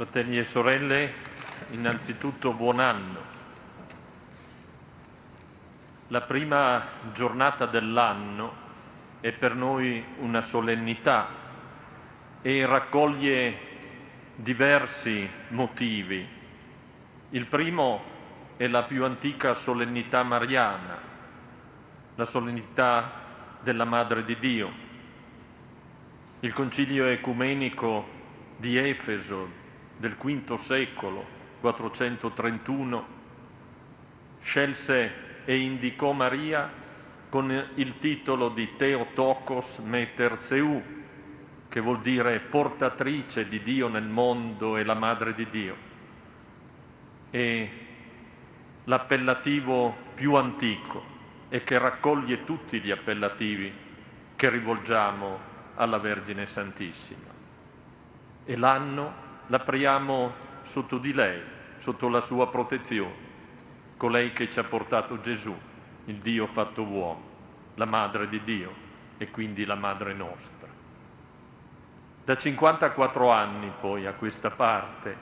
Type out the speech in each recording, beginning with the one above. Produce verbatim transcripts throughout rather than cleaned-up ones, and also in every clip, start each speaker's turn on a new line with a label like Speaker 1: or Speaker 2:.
Speaker 1: Fratelli e sorelle, innanzitutto buon anno. La prima giornata dell'anno è per noi una solennità e raccoglie diversi motivi. Il primo è la più antica solennità mariana, la solennità della Madre di Dio. Il Concilio Ecumenico di Efeso del quinto secolo, quattrocentotrentuno, scelse e indicò Maria con il titolo di Theotokos Mater Seu, che vuol dire portatrice di Dio nel mondo e la Madre di Dio. E l'appellativo più antico e che raccoglie tutti gli appellativi che rivolgiamo alla Vergine Santissima. E l'anno l'apriamo sotto di lei, sotto la sua protezione, colei che ci ha portato Gesù, il Dio fatto uomo, la Madre di Dio e quindi la Madre nostra. Da cinquantaquattro anni poi a questa parte,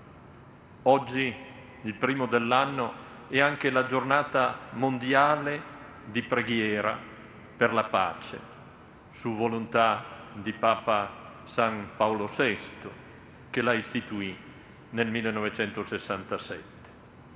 Speaker 1: oggi, il primo dell'anno, è anche la giornata mondiale di preghiera per la pace, su volontà di Papa San Paolo sesto, che la istituì nel millenovecentosessantasette.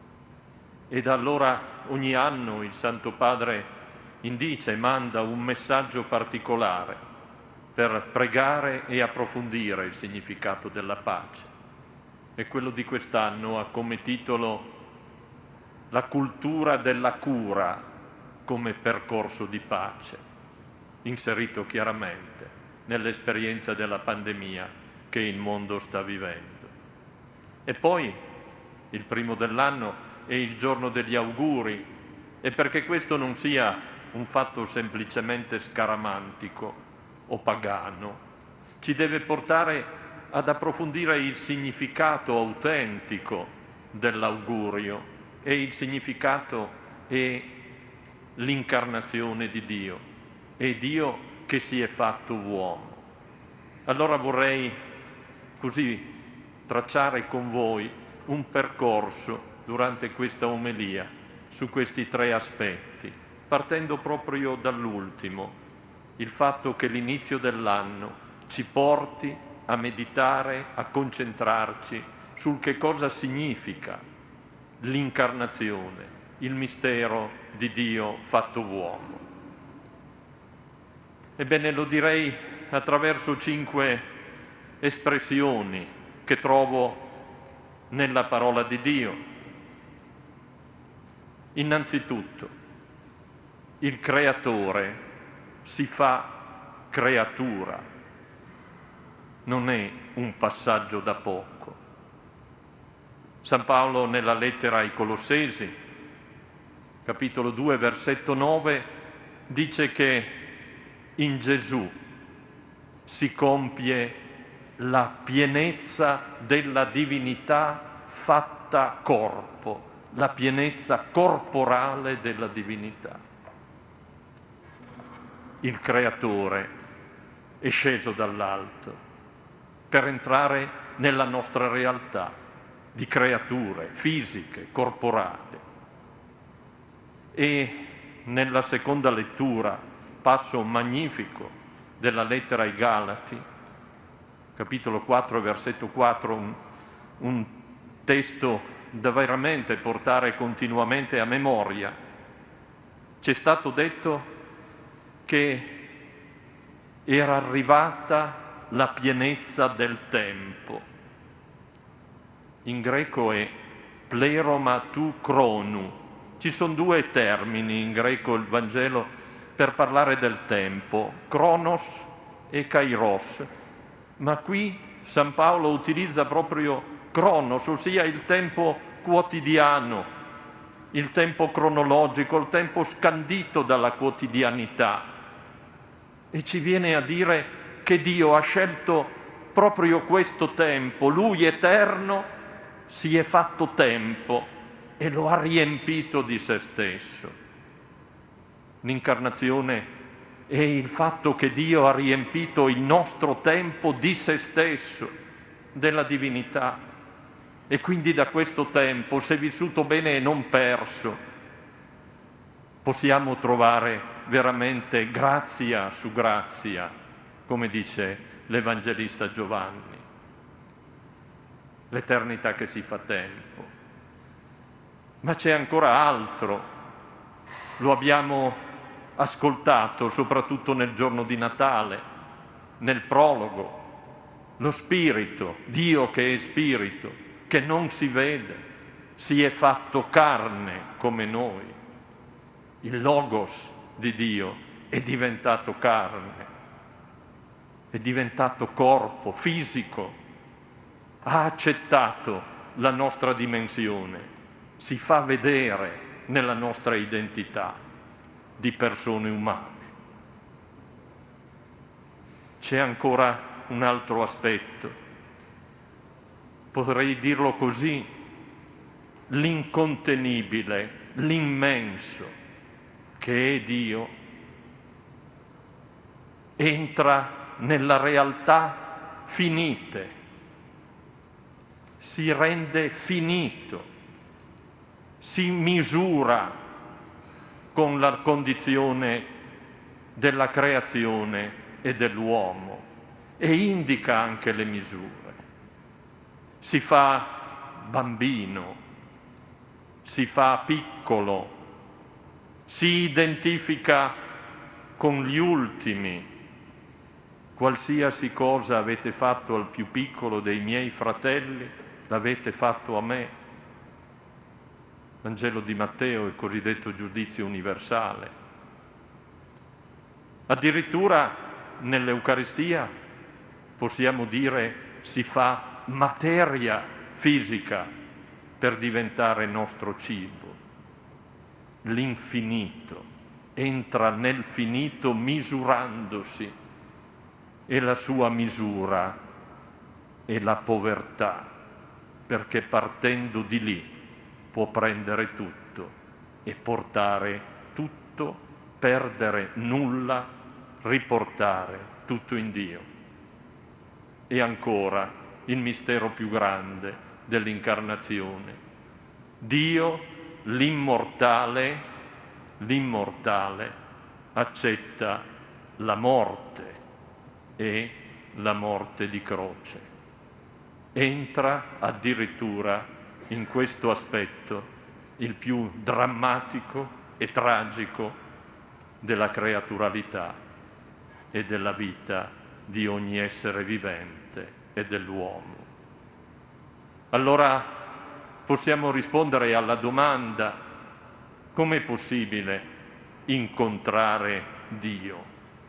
Speaker 1: E da allora ogni anno il Santo Padre indice e manda un messaggio particolare per pregare e approfondire il significato della pace. E quello di quest'anno ha come titolo La cultura della cura come percorso di pace, inserito chiaramente nell'esperienza della pandemia che il mondo sta vivendo. E poi il primo dell'anno è il giorno degli auguri, e perché questo non sia un fatto semplicemente scaramantico o pagano, ci deve portare ad approfondire il significato autentico dell'augurio, e il significato è l'incarnazione di Dio, è Dio che si è fatto uomo. Allora vorrei così tracciare con voi un percorso durante questa omelia su questi tre aspetti, partendo proprio dall'ultimo, il fatto che l'inizio dell'anno ci porti a meditare, a concentrarci sul che cosa significa l'incarnazione, il mistero di Dio fatto uomo. Ebbene, lo direi attraverso cinque espressioni che trovo nella parola di Dio. Innanzitutto, il creatore si fa creatura, non è un passaggio da poco. San Paolo nella lettera ai Colossesi, capitolo due, versetto nove, dice che in Gesù si compie la pienezza della divinità fatta corpo, la pienezza corporale della divinità. Il creatore è sceso dall'alto per entrare nella nostra realtà di creature fisiche, corporali. E nella seconda lettura, passo magnifico della lettera ai Galati, capitolo quattro, versetto quattro, un, un testo da veramente portare continuamente a memoria. C'è stato detto che era arrivata la pienezza del tempo. In greco è pleromatou chronou. Ci sono due termini in greco, il Vangelo, per parlare del tempo, chronos e kairos. Ma qui San Paolo utilizza proprio cronos, ossia il tempo quotidiano, il tempo cronologico, il tempo scandito dalla quotidianità. E ci viene a dire che Dio ha scelto proprio questo tempo, Lui eterno si è fatto tempo e lo ha riempito di se stesso. L'incarnazione è il fatto che Dio ha riempito il nostro tempo di se stesso, della divinità, E quindi da questo tempo, se vissuto bene e non perso, possiamo trovare veramente grazia su grazia, come dice l'Evangelista Giovanni, l'eternità che si fa tempo. Ma c'è ancora altro, lo abbiamo ascoltato soprattutto nel giorno di Natale, nel prologo, lo Spirito, Dio che è Spirito, che non si vede, si è fatto carne come noi. Il Logos di Dio è diventato carne, è diventato corpo fisico, ha accettato la nostra dimensione, si fa vedere nella nostra identità di persone umane. C'è ancora un altro aspetto, potrei dirlo così, l'incontenibile, l'immenso che è Dio entra nella realtà finite, si rende finito, si misura con la condizione della creazione e dell'uomo e indica anche le misure. Si fa bambino, si fa piccolo, si identifica con gli ultimi. Qualsiasi cosa avete fatto al più piccolo dei miei fratelli, l'avete fatto a me. Vangelo di Matteo, il cosiddetto giudizio universale. Addirittura nell'Eucaristia possiamo dire si fa materia fisica per diventare nostro cibo. L'infinito entra nel finito misurandosi e la sua misura è la povertà, perché partendo di lì può prendere tutto e portare tutto, perdere nulla, riportare tutto in Dio. E ancora il mistero più grande dell'incarnazione. Dio, l'immortale, l'immortale, accetta la morte e la morte di croce. Entra addirittura in questo aspetto, il più drammatico e tragico della creaturalità e della vita di ogni essere vivente e dell'uomo. Allora possiamo rispondere alla domanda: com'è possibile incontrare Dio?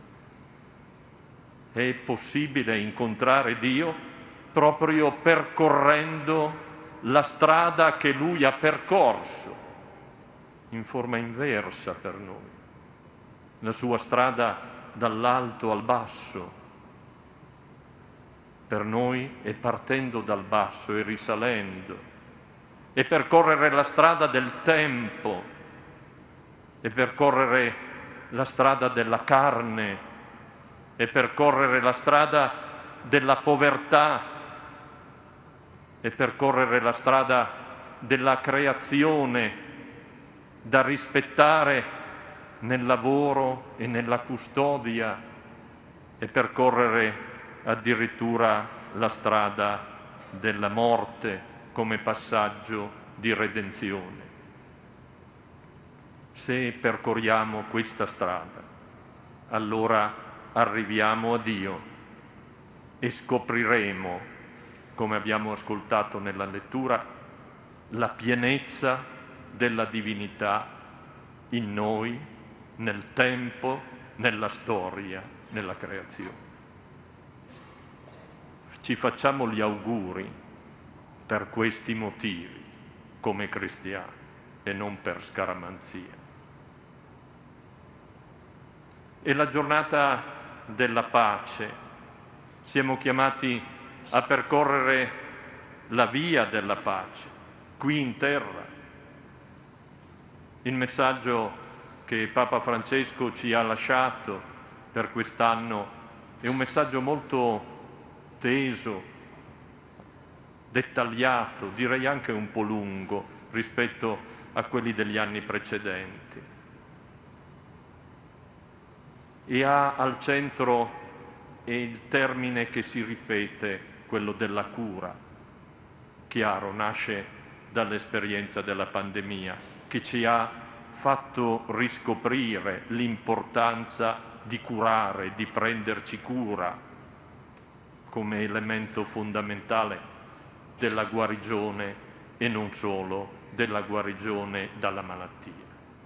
Speaker 1: È possibile incontrare Dio proprio percorrendo la strada che Lui ha percorso, in forma inversa per noi, la sua strada dall'alto al basso. Per noi è partendo dal basso e risalendo, e percorrere la strada del tempo, e percorrere la strada della carne, e percorrere la strada della povertà, e percorrere la strada della creazione da rispettare nel lavoro e nella custodia, e percorrere addirittura la strada della morte come passaggio di redenzione. Se percorriamo questa strada, allora arriviamo a Dio e scopriremo, come abbiamo ascoltato nella lettura, la pienezza della divinità in noi, nel tempo, nella storia, nella creazione. Ci facciamo gli auguri per questi motivi come cristiani e non per scaramanzia. È la giornata della pace, siamo chiamati a percorrere la via della pace, qui in terra. Il messaggio che Papa Francesco ci ha lasciato per quest'anno è un messaggio molto teso, dettagliato, direi anche un po' lungo rispetto a quelli degli anni precedenti. E ha al centro è il termine che si ripete, quello della cura. Chiaro, nasce dall'esperienza della pandemia, che ci ha fatto riscoprire l'importanza di curare, di prenderci cura come elemento fondamentale della guarigione e non solo della guarigione dalla malattia.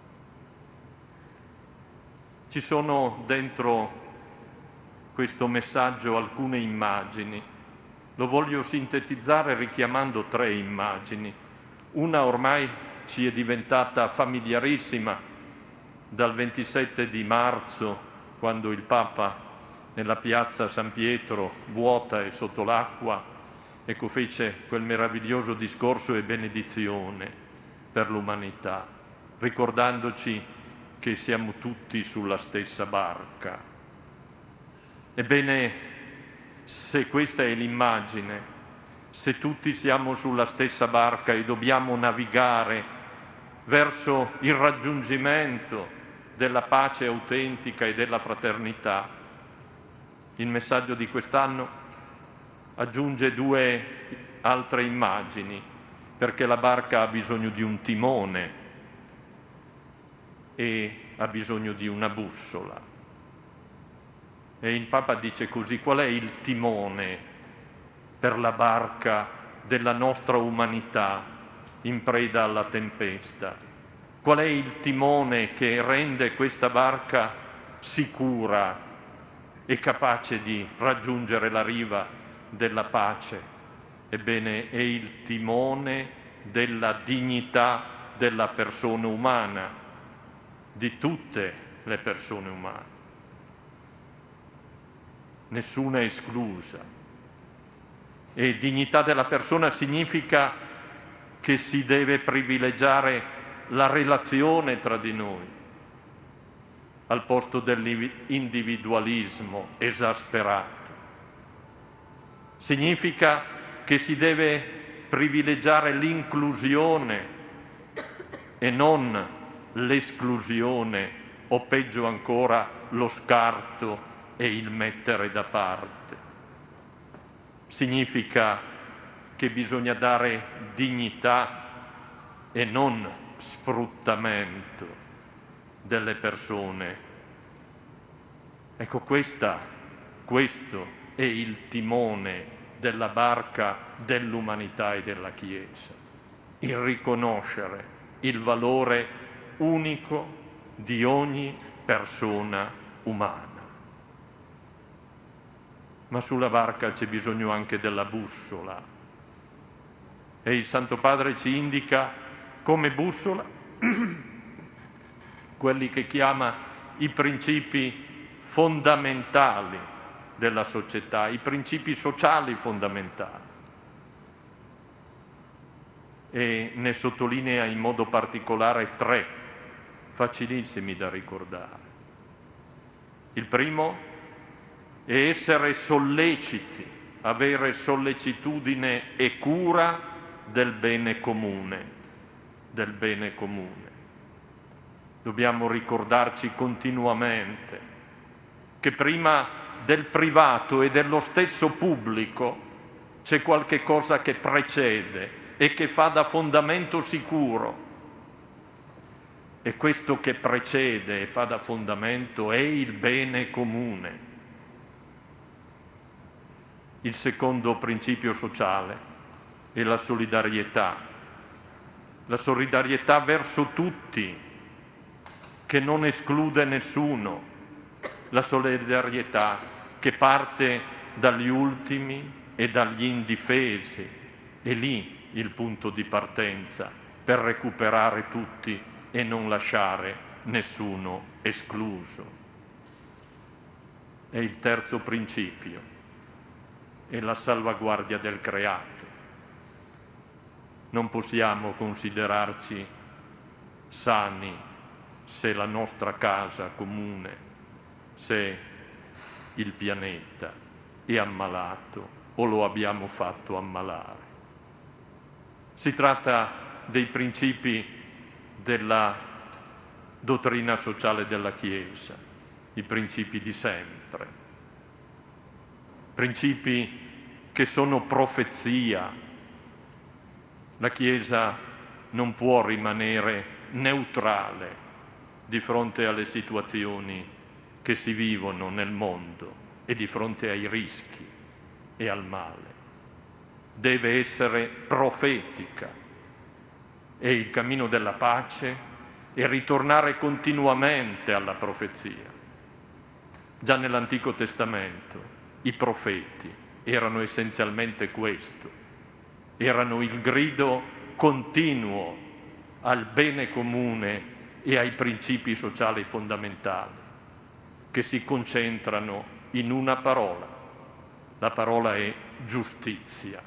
Speaker 1: Ci sono dentro questo messaggio alcune immagini. Lo voglio sintetizzare richiamando tre immagini. Una ormai ci è diventata familiarissima dal ventisette di marzo, quando il Papa nella piazza San Pietro, vuota e sotto l'acqua, ecco, fece quel meraviglioso discorso e benedizione per l'umanità, ricordandoci che siamo tutti sulla stessa barca. Ebbene, se questa è l'immagine, se tutti siamo sulla stessa barca e dobbiamo navigare verso il raggiungimento della pace autentica e della fraternità, il messaggio di quest'anno aggiunge due altre immagini, perché la barca ha bisogno di un timone e ha bisogno di una bussola. E il Papa dice così: qual è il timone per la barca della nostra umanità in preda alla tempesta? Qual è il timone che rende questa barca sicura e capace di raggiungere la riva della pace? Ebbene, è il timone della dignità della persona umana, di tutte le persone umane, nessuna esclusa. E dignità della persona significa che si deve privilegiare la relazione tra di noi al posto dell'individualismo esasperato. Significa che si deve privilegiare l'inclusione e non l'esclusione, o peggio ancora lo scarto e il mettere da parte. Significa che bisogna dare dignità e non sfruttamento delle persone. Ecco, questa, questo è il timone della barca dell'umanità e della Chiesa, il riconoscere il valore unico di ogni persona umana. Ma sulla barca c'è bisogno anche della bussola. E il Santo Padre ci indica come bussola quelli che chiama i principi fondamentali della società, i principi sociali fondamentali. E ne sottolinea in modo particolare tre, facilissimi da ricordare. Il primo è essere solleciti, avere sollecitudine e cura del bene comune, del bene comune. Dobbiamo ricordarci continuamente che prima del privato e dello stesso pubblico c'è qualche cosa che precede e che fa da fondamento sicuro. E questo che precede e fa da fondamento è il bene comune. Il secondo principio sociale è la solidarietà. La solidarietà verso tutti, che non esclude nessuno. La solidarietà che parte dagli ultimi e dagli indifesi. È lì il punto di partenza per recuperare tutti e non lasciare nessuno escluso. E il terzo principio è la salvaguardia del creato. Non possiamo considerarci sani se la nostra casa comune, se il pianeta è ammalato o lo abbiamo fatto ammalare. Si tratta dei principi della dottrina sociale della Chiesa, i principi di sempre, principi che sono profezia. La Chiesa non può rimanere neutrale di fronte alle situazioni che si vivono nel mondo e di fronte ai rischi e al male. Deve essere profetica e il cammino della pace è ritornare continuamente alla profezia. Già nell'Antico Testamento i profeti erano essenzialmente questo, erano il grido continuo al bene comune e ai principi sociali fondamentali che si concentrano in una parola. La parola è giustizia.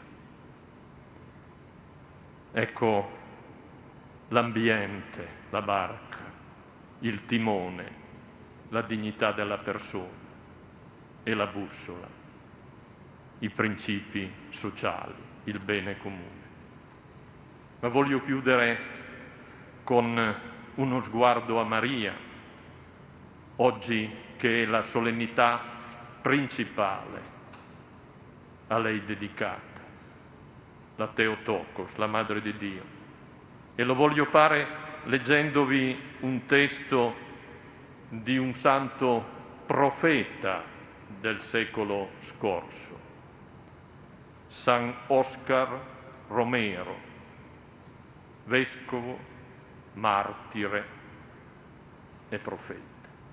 Speaker 1: Ecco l'ambiente, la barca, il timone, la dignità della persona e la bussola, i principi sociali, il bene comune. Ma voglio chiudere con uno sguardo a Maria, oggi che è la solennità principale a lei dedicata, la Theotokos, la Madre di Dio. E lo voglio fare leggendovi un testo di un santo profeta del secolo scorso, San Oscar Romero, vescovo, martire e profeta.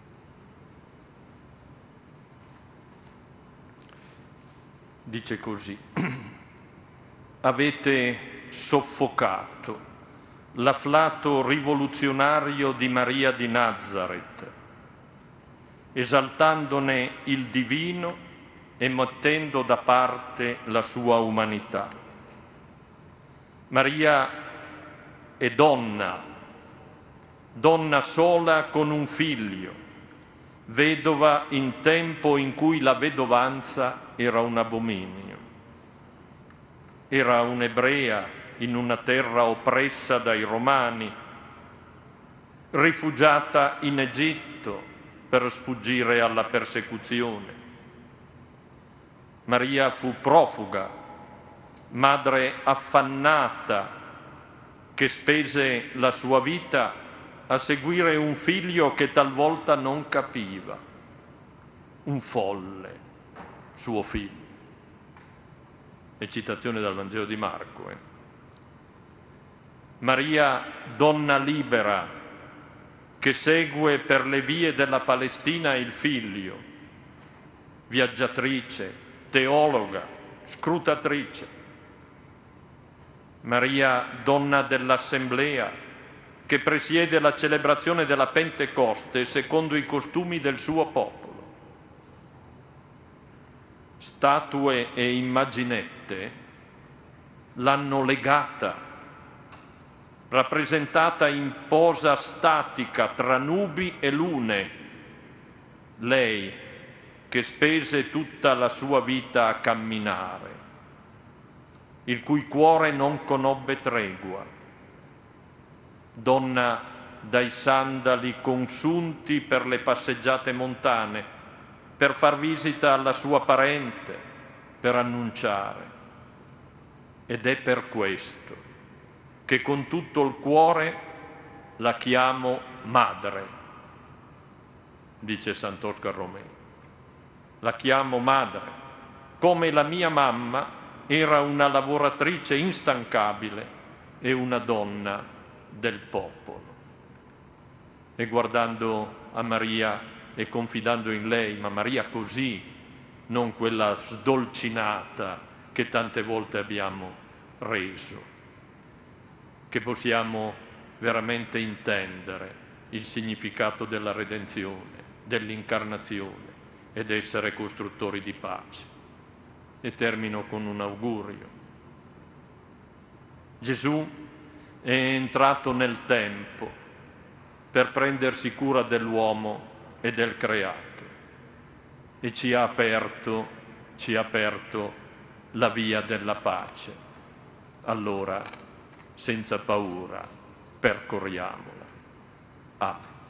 Speaker 1: Dice così: avete soffocato l'afflato rivoluzionario di Maria di Nazareth, esaltandone il divino e mettendo da parte la sua umanità. Maria è donna, donna sola con un figlio, vedova in tempo in cui la vedovanza era un abominio. Era un'ebrea in una terra oppressa dai Romani, rifugiata in Egitto per sfuggire alla persecuzione. Maria fu profuga, madre affannata che spese la sua vita a seguire un figlio che talvolta non capiva, un folle, suo figlio. È citazione dal Vangelo di Marco. Eh? Maria, donna libera, che segue per le vie della Palestina il figlio, viaggiatrice, teologa, scrutatrice. Maria, donna dell'Assemblea, che presiede la celebrazione della Pentecoste secondo i costumi del suo popolo. Statue e immaginette l'hanno legata, rappresentata in posa statica tra nubi e lune, lei che spese tutta la sua vita a camminare, il cui cuore non conobbe tregua, donna dai sandali consunti per le passeggiate montane, per far visita alla sua parente, per annunciare. Ed è per questo che con tutto il cuore la chiamo madre, dice Sant'Oscar Romero. La chiamo madre, come la mia mamma era una lavoratrice instancabile e una donna del popolo. E guardando a Maria e confidando in lei, ma Maria così, non quella sdolcinata che tante volte abbiamo reso, che possiamo veramente intendere il significato della redenzione, dell'incarnazione ed essere costruttori di pace. E termino con un augurio. Gesù è entrato nel tempo per prendersi cura dell'uomo e del creato e ci ha aperto, ci ha aperto la via della pace. Allora senza paura, percorriamola. Amen.